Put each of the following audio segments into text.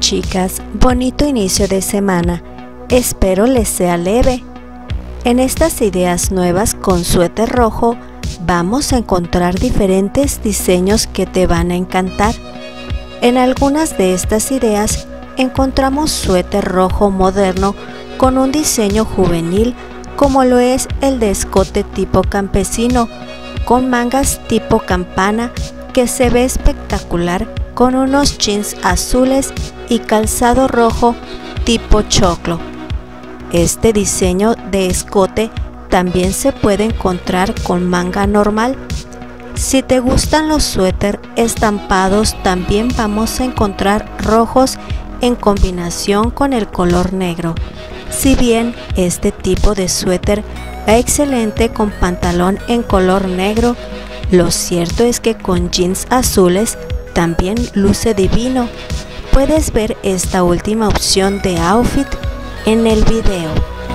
chicas, bonito inicio de semana, espero les sea leve. En estas ideas nuevas con suéter rojo vamos a encontrar diferentes diseños que te van a encantar. En algunas de estas ideas encontramos suéter rojo moderno con un diseño juvenil como lo es el de escote tipo campesino con mangas tipo campana que se ve espectacular con unos jeans azules y calzado rojo tipo choclo. Este diseño de escote también se puede encontrar con manga normal. Si te gustan los suéter estampados, también vamos a encontrar rojos en combinación con el color negro. Si bien este tipo de suéter va excelente con pantalón en color negro, lo cierto es que con jeans azules también luce divino. Puedes ver esta última opción de outfit en el video.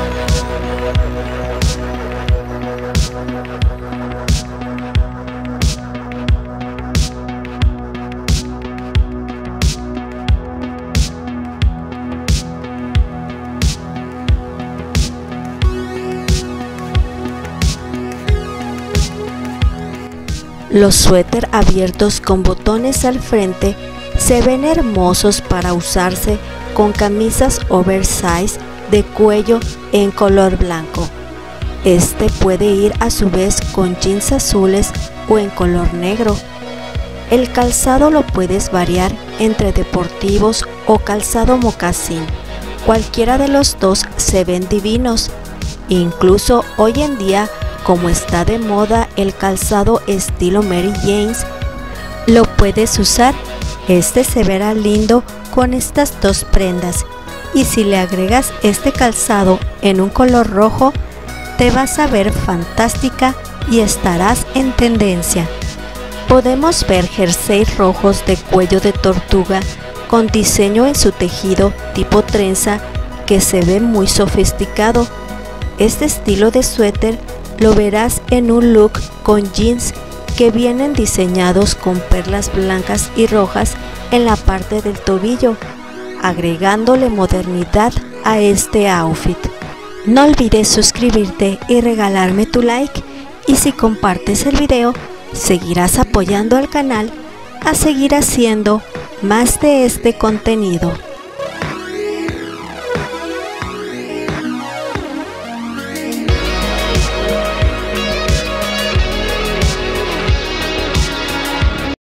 Los suéter abiertos con botones al frente se ven hermosos para usarse con camisas oversize de cuello en color blanco. Este puede ir a su vez con jeans azules o en color negro. El calzado lo puedes variar entre deportivos o calzado mocasín. Cualquiera de los dos se ven divinos. Incluso hoy en día, como está de moda el calzado estilo Mary Jane, lo puedes usar. Este se verá lindo con estas dos prendas, y si le agregas este calzado en un color rojo, te vas a ver fantástica y estarás en tendencia. Podemos ver jerseys rojos de cuello de tortuga con diseño en su tejido tipo trenza que se ve muy sofisticado. Este estilo de suéter lo verás en un look con jeans que vienen diseñados con perlas blancas y rojas en la parte del tobillo, agregándole modernidad a este outfit. No olvides suscribirte y regalarme tu like, y si compartes el video, seguirás apoyando al canal a seguir haciendo más de este contenido.